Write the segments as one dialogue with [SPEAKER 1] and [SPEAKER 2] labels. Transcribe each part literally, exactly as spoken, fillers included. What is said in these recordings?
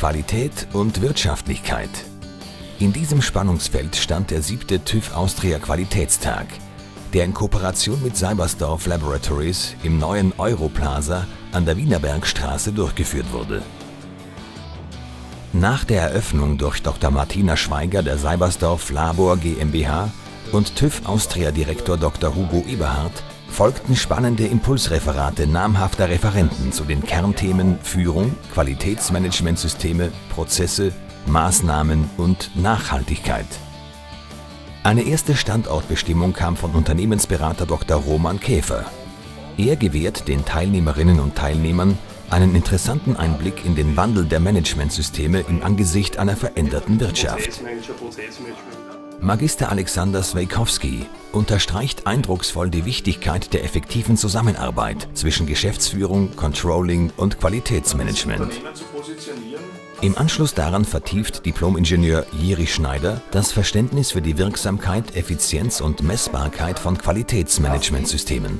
[SPEAKER 1] Qualität und Wirtschaftlichkeit. In diesem Spannungsfeld stand der siebte TÜV Austria Qualitätstag, der in Kooperation mit Seibersdorf Laboratories im neuen Europlaza an der Wienerbergstraße durchgeführt wurde. Nach der Eröffnung durch Doktor Martina Schweiger der Seibersdorf Labor GmbH und TÜV Austria-Direktor Doktor Hugo Eberhardt folgten spannende Impulsreferate namhafter Referenten zu den Kernthemen Führung, Qualitätsmanagementsysteme, Prozesse, Maßnahmen und Nachhaltigkeit. Eine erste Standortbestimmung kam von Unternehmensberater Doktor Roman Käfer. Er gewährt den Teilnehmerinnen und Teilnehmern einen interessanten Einblick in den Wandel der Managementsysteme im Angesicht einer veränderten Wirtschaft. Magister Alexander Swejkowski unterstreicht eindrucksvoll die Wichtigkeit der effektiven Zusammenarbeit zwischen Geschäftsführung, Controlling und Qualitätsmanagement. Im Anschluss daran vertieft Diplom-Ingenieur Jiri Schneider das Verständnis für die Wirksamkeit, Effizienz und Messbarkeit von Qualitätsmanagementsystemen.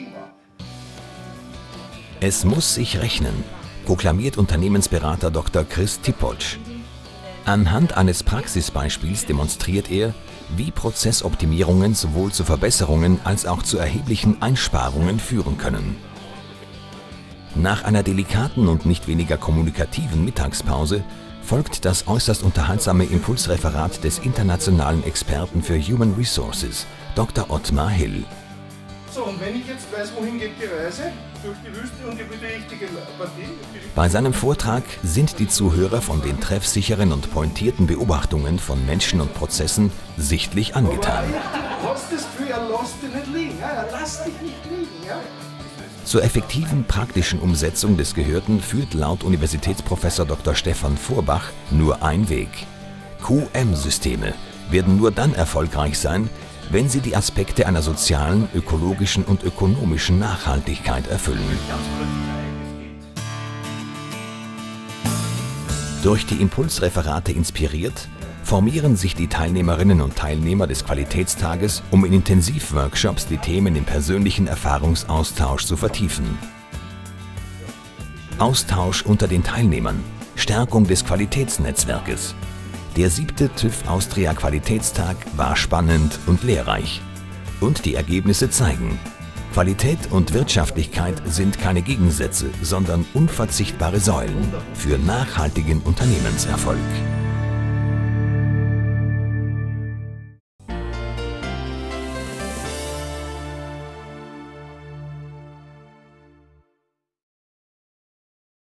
[SPEAKER 1] Es muss sich rechnen, proklamiert Unternehmensberater Doktor Chris Tipotsch. Anhand eines Praxisbeispiels demonstriert er, wie Prozessoptimierungen sowohl zu Verbesserungen als auch zu erheblichen Einsparungen führen können. Nach einer delikaten und nicht weniger kommunikativen Mittagspause folgt das äußerst unterhaltsame Impulsreferat des internationalen Experten für Human Resources, Doktor Ottmar Hill.
[SPEAKER 2] So, und wenn ich jetzt weiß, wohin geht die Reise, durch die Wüste und über die richtige Partie.
[SPEAKER 1] Bei seinem Vortrag sind die Zuhörer von den treffsicheren und pointierten Beobachtungen von Menschen und Prozessen sichtlich angetan.
[SPEAKER 2] Du hast das Gefühl, er lässt dich nicht liegen, ja? Er lässt dich nicht liegen. Ja?
[SPEAKER 1] Zur effektiven praktischen Umsetzung des Gehörten führt laut Universitätsprofessor Doktor Stefan Vorbach nur ein Weg. Q M-Systeme werden nur dann erfolgreich sein, wenn sie die Aspekte einer sozialen, ökologischen und ökonomischen Nachhaltigkeit erfüllen. Durch die Impulsreferate inspiriert, formieren sich die Teilnehmerinnen und Teilnehmer des Qualitätstages, um in Intensivworkshops die Themen im persönlichen Erfahrungsaustausch zu vertiefen. Austausch unter den Teilnehmern, Stärkung des Qualitätsnetzwerkes. Der siebte TÜV Austria Qualitätstag war spannend und lehrreich. Und die Ergebnisse zeigen, Qualität und Wirtschaftlichkeit sind keine Gegensätze, sondern unverzichtbare Säulen für nachhaltigen Unternehmenserfolg.